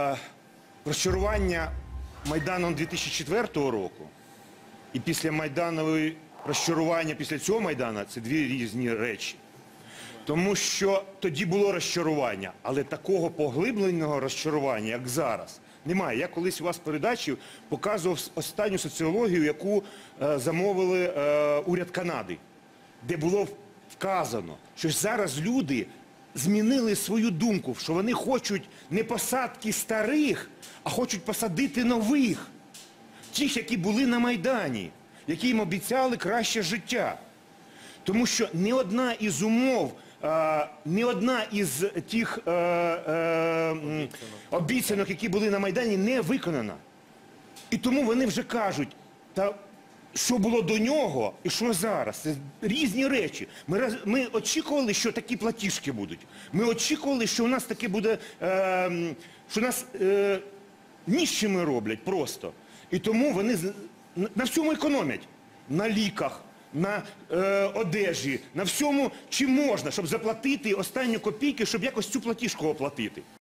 Розчарування Майданом 2004 року і після Майданової розчарування після цього Майдану – це дві різні речі. Тому що тоді було розчарування, але такого поглибленого розчарування, як зараз, немає. Я колись у вас в передачі показував останню соціологію, яку замовили уряд Канади, де було вказано, що зараз люди змінили свою думку, що вони хочуть не посадки старих, а хочуть посадити нових. Тих, які були на Майдані, які їм обіцяли краще життя. Тому що ні одна із умов, ні одна із тих обіцянок, які були на Майдані, не виконана. І тому вони вже кажуть, та що було до нього і що зараз. Це різні речі. Ми очікували, що такі платіжки будуть. Ми очікували, що у нас таке буде, що нас ніщими роблять просто. І тому вони на всьому економять. На ліках, на одежі, на всьому, чим можна, щоб заплатити останні копійки, щоб якось цю платіжку оплатити.